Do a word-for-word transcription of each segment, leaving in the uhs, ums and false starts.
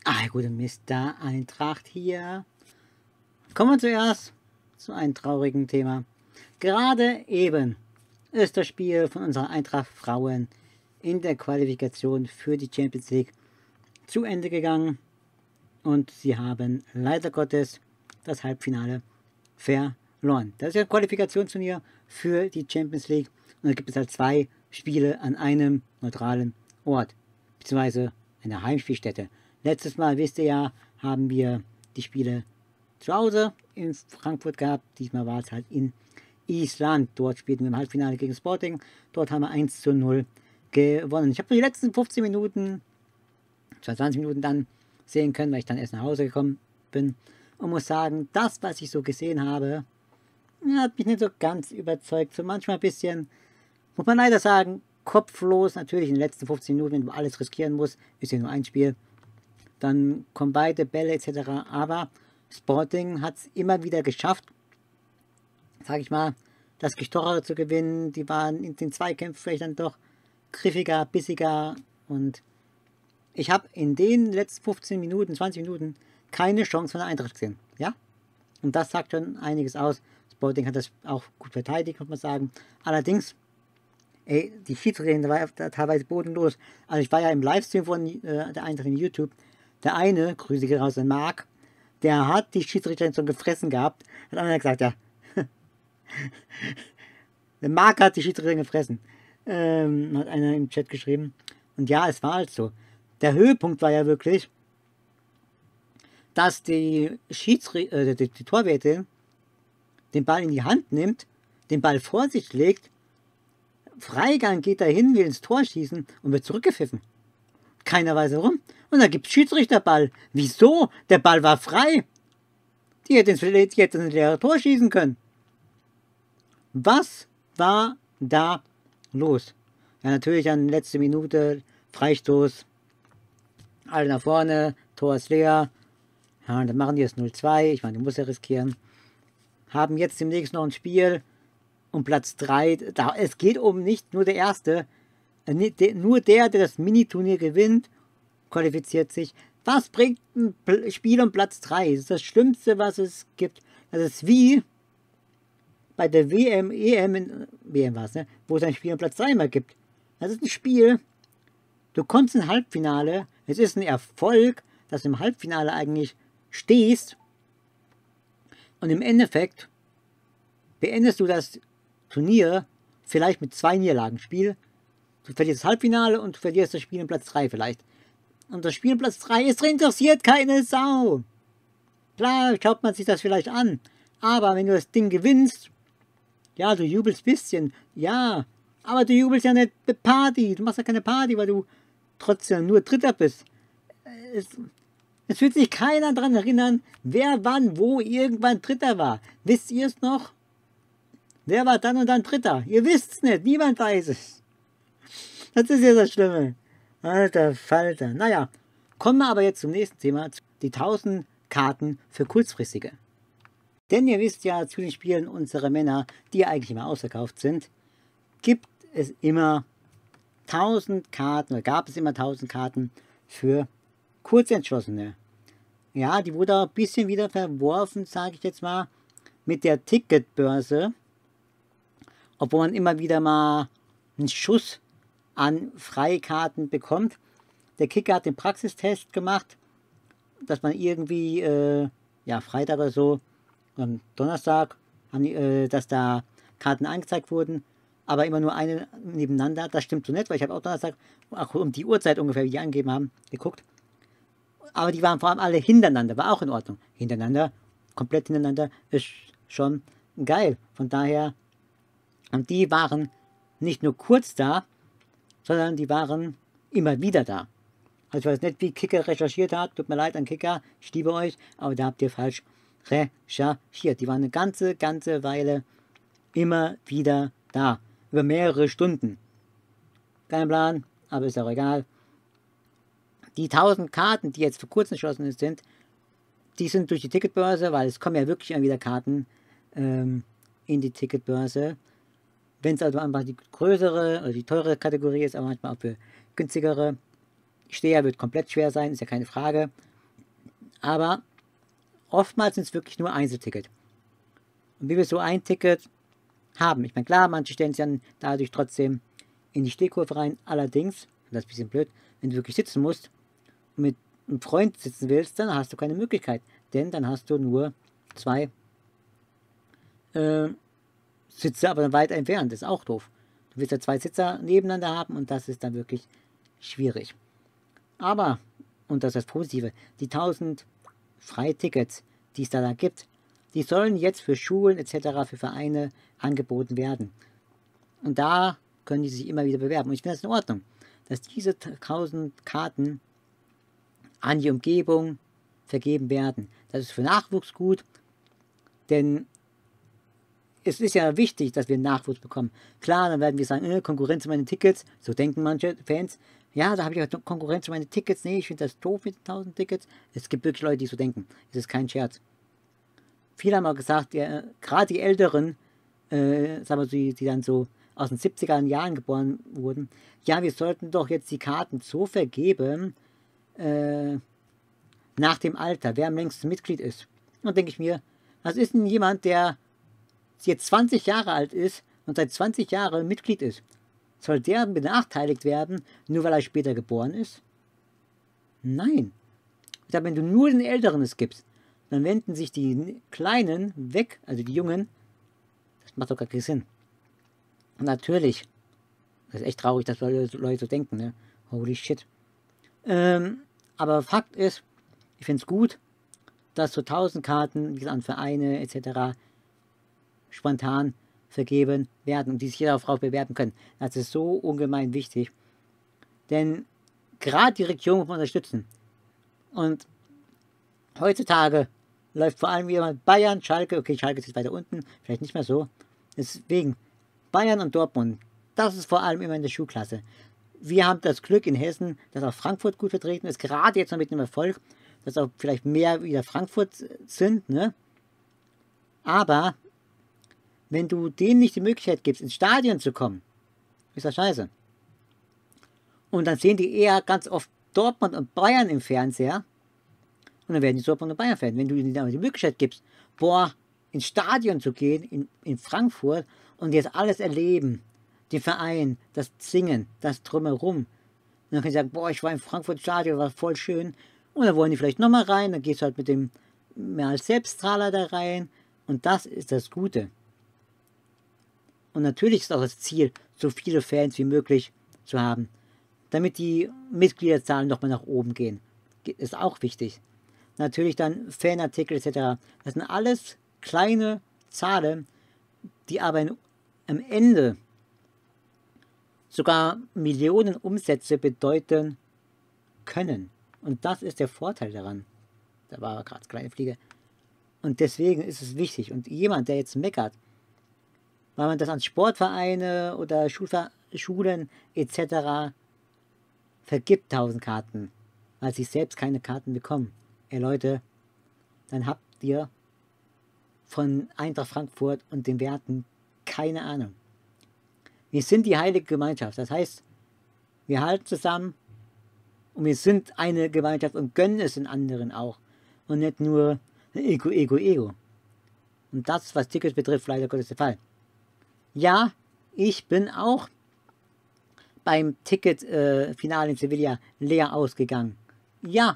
Ah, gute Mister Eintracht hier. Kommen wir zuerst zu einem traurigen Thema. Gerade eben ist das Spiel von unserer Eintracht Frauen in der Qualifikation für die Champions League zu Ende gegangen und sie haben leider Gottes das Halbfinale verloren. Das ist ja ein Qualifikationsturnier für die Champions League und da gibt es halt zwei Spiele an einem neutralen Ort, beziehungsweise einer Heimspielstätte. Letztes Mal, wisst ihr ja, haben wir die Spiele zu Hause in Frankfurt gehabt. Diesmal war es halt in Island. Dort spielten wir im Halbfinale gegen Sporting. Dort haben wir eins zu null gewonnen. Ich habe die letzten fünfzehn Minuten, zwanzig Minuten dann sehen können, weil ich dann erst nach Hause gekommen bin. Und muss sagen, das, was ich so gesehen habe, hat mich nicht so ganz überzeugt. So manchmal ein bisschen, muss man leider sagen, kopflos. Natürlich in den letzten fünfzehn Minuten, wenn du alles riskieren musst, ist ja nur ein Spiel. Dann kommen beide Bälle et cetera. Aber Sporting hat es immer wieder geschafft, sage ich mal, das Gestocher zu gewinnen. Die waren in den Zweikämpfen vielleicht dann doch griffiger, bissiger. Und ich habe in den letzten fünfzehn Minuten, zwanzig Minuten keine Chance von der Eintracht gesehen. Ja? Und das sagt schon einiges aus. Sporting hat das auch gut verteidigt, muss man sagen. Allerdings, ey, die Schiedsrichter war teilweise bodenlos. Also ich war ja im Livestream von äh, der Eintracht in YouTube. Der eine, Grüße geht raus an Marc, der hat die Schiedsrichterin schon gefressen gehabt. Hat einer gesagt, ja. Der Marc hat die Schiedsrichterin gefressen. Ähm, hat einer im Chat geschrieben. Und ja, es war halt so. Der Höhepunkt war ja wirklich, dass die Schiedsrichter, äh, die, die Torwärtin den Ball in die Hand nimmt, den Ball vor sich legt, Freigang geht dahin, will ins Tor schießen und wird zurückgepfiffen. Keiner weiß warum. Und dann gibt es Schiedsrichterball. Wieso? Der Ball war frei. Die hätten ins, die hätten ins leere Tor schießen können. Was war da los? Ja, natürlich an letzte Minute, Freistoß, alle nach vorne, Tor ist leer. Ja, und dann machen die es null zwei. Ich meine, du musst ja riskieren. Haben jetzt demnächst noch ein Spiel um Platz drei. Da, es geht um nicht nur der Erste. Nur der, der das Mini-Turnier gewinnt, qualifiziert sich. Was bringt ein Spiel um Platz drei? Das ist das Schlimmste, was es gibt. Das ist wie bei der W M, E M, in, W M war es, ne? Wo es ein Spiel um Platz drei immer gibt. Das ist ein Spiel, du kommst im Halbfinale, es ist ein Erfolg, dass du im Halbfinale eigentlich stehst und im Endeffekt beendest du das Turnier vielleicht mit zwei Niederlagen. Spiel, du verlierst das Halbfinale und du verlierst das Spiel in Platz drei vielleicht. Und das Spiel in Platz drei ist interessiert keine Sau. Klar, schaut man sich das vielleicht an. Aber wenn du das Ding gewinnst, ja, du jubelst ein bisschen, ja. Aber du jubelst ja nicht mit Party. Du machst ja keine Party, weil du trotzdem nur Dritter bist. Es, es wird sich keiner daran erinnern, wer wann, wo irgendwann Dritter war. Wisst ihr es noch? Wer war dann und dann Dritter? Ihr wisst es nicht. Niemand weiß es. Das ist ja das Schlimme. Alter Falter. Naja, kommen wir aber jetzt zum nächsten Thema. Die tausend Karten für kurzfristige. Denn ihr wisst ja, zu den Spielen unserer Männer, die ja eigentlich immer ausverkauft sind, gibt es immer tausend Karten, oder gab es immer tausend Karten für Kurzentschlossene. Ja, die wurde auch ein bisschen wieder verworfen, sage ich jetzt mal, mit der Ticketbörse. Obwohl man immer wieder mal einen Schuss an Freikarten bekommt. Der Kicker hat den Praxistest gemacht, dass man irgendwie, äh, ja, Freitag oder so, am Donnerstag, äh, dass da Karten angezeigt wurden, aber immer nur eine nebeneinander. Das stimmt so nicht, weil ich habe auch Donnerstag, auch um die Uhrzeit ungefähr, wie die angegeben haben, geguckt. Aber die waren vor allem alle hintereinander, war auch in Ordnung. Hintereinander, komplett hintereinander, ist schon geil. Von daher, und die waren nicht nur kurz da, sondern die waren immer wieder da. Also ich weiß nicht, wie Kicker recherchiert hat, tut mir leid an Kicker, ich liebe euch, aber da habt ihr falsch recherchiert. Die waren eine ganze, ganze Weile immer wieder da, über mehrere Stunden. Kein Plan, aber ist auch egal. Die tausend Karten, die jetzt für kurz entschlossen sind, die sind durch die Ticketbörse, weil es kommen ja wirklich immer wieder Karten ähm, in die Ticketbörse. Wenn es also einfach die größere oder die teure Kategorie ist, aber manchmal auch für günstigere. Steher wird komplett schwer sein, ist ja keine Frage. Aber oftmals sind es wirklich nur Einzelticket. Und wie wir so ein Ticket haben, ich meine, klar, manche stellen sich dann dadurch trotzdem in die Stehkurve rein. Allerdings, und das ist ein bisschen blöd, wenn du wirklich sitzen musst und mit einem Freund sitzen willst, dann hast du keine Möglichkeit. Denn dann hast du nur zwei äh, Sitze, aber dann weit entfernt. Das ist auch doof. Du willst ja zwei Sitzer nebeneinander haben und das ist dann wirklich schwierig. Aber, und das ist das Positive, die tausend Freitickets, die es da, da gibt, die sollen jetzt für Schulen et cetera, für Vereine angeboten werden. Und da können die sich immer wieder bewerben. Und ich finde das in Ordnung, dass diese tausend Karten an die Umgebung vergeben werden. Das ist für Nachwuchs gut, denn es ist ja wichtig, dass wir Nachwuchs bekommen. Klar, dann werden wir sagen, äh, Konkurrenz um meine Tickets, so denken manche Fans. Ja, da habe ich ja Konkurrenz um meine Tickets. Nee, ich finde das doof mit tausend Tickets. Es gibt wirklich Leute, die so denken. Es ist kein Scherz. Viele haben auch gesagt, ja, gerade die Älteren, äh, sagen wir so, die, die dann so aus den siebziger Jahren geboren wurden, ja, wir sollten doch jetzt die Karten so vergeben, äh, nach dem Alter, wer am längsten Mitglied ist. Und denke ich mir, was ist denn jemand, der jetzt zwanzig Jahre alt ist und seit zwanzig Jahren Mitglied ist? Soll der benachteiligt werden, nur weil er später geboren ist? Nein. Ich glaube, wenn du nur den Älteren es gibst, dann wenden sich die Kleinen weg, also die Jungen. Das macht doch gar keinen Sinn. Und natürlich, das ist echt traurig, dass Leute, Leute so denken, ne? Holy shit. Ähm, aber Fakt ist, ich finde es gut, dass so tausend Karten, wie gesagt, an Vereine et cetera spontan vergeben werden und die sich jeder Frau bewerben können. Das ist so ungemein wichtig. Denn gerade die Region muss man unterstützen. Und heutzutage läuft vor allem jemand Bayern, Schalke, okay, Schalke ist weiter unten, vielleicht nicht mehr so. Deswegen Bayern und Dortmund, das ist vor allem immer in der Schulklasse. Wir haben das Glück in Hessen, dass auch Frankfurt gut vertreten ist, gerade jetzt noch mit dem Erfolg, dass auch vielleicht mehr wieder Frankfurt sind, ne? Aber wenn du denen nicht die Möglichkeit gibst, ins Stadion zu kommen, ist das scheiße. Und dann sehen die eher ganz oft Dortmund und Bayern im Fernseher und dann werden die Dortmund und Bayern Fan. Wenn du ihnen aber die Möglichkeit gibst, boah, ins Stadion zu gehen, in, in Frankfurt und jetzt alles erleben, den Verein, das Singen, das Drumherum. Und dann können sie sagen, boah, ich war im Frankfurt Stadion, war voll schön. Und dann wollen die vielleicht nochmal rein, dann gehst du halt mit dem mehr als Selbststrahler da rein. Und das ist das Gute. Und natürlich ist auch das Ziel, so viele Fans wie möglich zu haben, damit die Mitgliederzahlen nochmal nach oben gehen. Ist auch wichtig. Natürlich dann Fanartikel et cetera. Das sind alles kleine Zahlen, die aber am Ende sogar Millionen Umsätze bedeuten können. Und das ist der Vorteil daran. Da war gerade kleine Fliege. Und deswegen ist es wichtig. Und jemand, der jetzt meckert, weil man das an Sportvereine oder Schulver Schulen et cetera vergibt tausend Karten, weil sie selbst keine Karten bekommen. Ey Leute, dann habt ihr von Eintracht Frankfurt und den Werten keine Ahnung. Wir sind die heilige Gemeinschaft. Das heißt, wir halten zusammen und wir sind eine Gemeinschaft und gönnen es den anderen auch. Und nicht nur Ego, Ego, Ego. Und das, was Tickets betrifft, leider Gottes der Fall. Ja, ich bin auch beim Ticket-Finale äh, in Sevilla leer ausgegangen. Ja.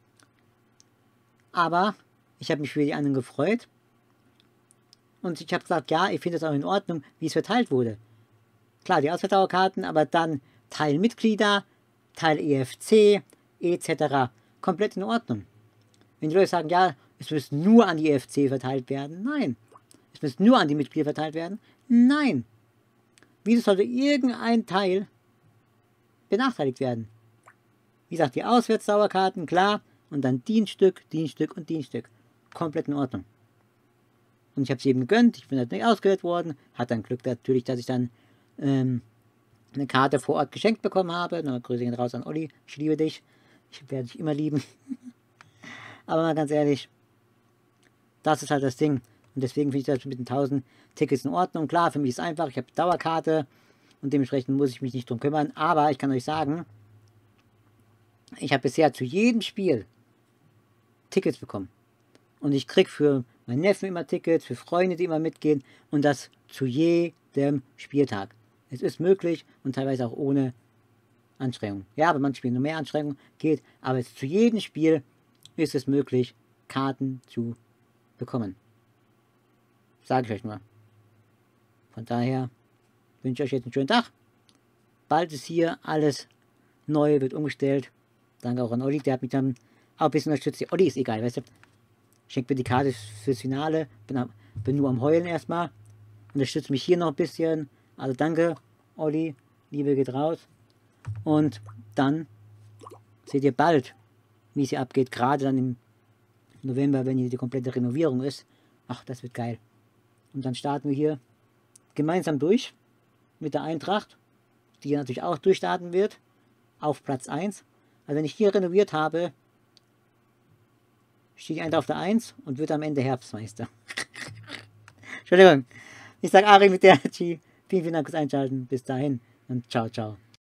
Aber ich habe mich für die anderen gefreut. Und ich habe gesagt, ja, ich finde es auch in Ordnung, wie es verteilt wurde. Klar, die Ausverkaufskarten, aber dann Teil Mitglieder, Teil E F C, et cetera. Komplett in Ordnung. Wenn die Leute sagen, ja, es müsste nur an die E F C verteilt werden, nein. Es müsste nur an die Mitglieder verteilt werden, nein. Wieso sollte irgendein Teil benachteiligt werden? Wie gesagt, die Auswärtsdauerkarten, klar, und dann Dienststück, Dienststück und Dienststück. Komplett in Ordnung. Und ich habe es eben gegönnt, ich bin halt nicht ausgewählt worden, hat dann Glück natürlich, dass ich dann ähm, eine Karte vor Ort geschenkt bekommen habe. Nochmal Grüße gehen raus an Olli, ich liebe dich, ich werde dich immer lieben. Aber mal ganz ehrlich, das ist halt das Ding. Und deswegen finde ich das mit den tausend Tickets in Ordnung. Klar, für mich ist es einfach, ich habe Dauerkarte und dementsprechend muss ich mich nicht drum kümmern. Aber ich kann euch sagen, ich habe bisher zu jedem Spiel Tickets bekommen. Und ich krieg für meinen Neffen immer Tickets, für Freunde, die immer mitgehen und das zu jedem Spieltag. Es ist möglich und teilweise auch ohne Anstrengung. Ja, bei manchen Spielen nur mehr Anstrengung geht, aber es, zu jedem Spiel ist es möglich, Karten zu bekommen. Sage ich euch nur. Von daher wünsche ich euch jetzt einen schönen Tag. Bald ist hier alles neu, wird umgestellt. Danke auch an Olli, der hat mich dann auch ein bisschen unterstützt. Olli ist egal, weißt du. Schenkt mir die Karte fürs Finale. Bin, am, bin nur am Heulen erstmal. Unterstützt mich hier noch ein bisschen. Also danke, Olli. Liebe geht raus. Und dann seht ihr bald, wie es hier abgeht. Gerade dann im November, wenn hier die komplette Renovierung ist. Ach, das wird geil. Und dann starten wir hier gemeinsam durch mit der Eintracht, die hier natürlich auch durchstarten wird, auf Platz eins. Also wenn ich hier renoviert habe, steht die Eintracht auf der eins und wird am Ende Herbstmeister. Entschuldigung. Ich sage Ari mit der G. Vielen, vielen Dank fürs Einschalten. Bis dahin und ciao, ciao.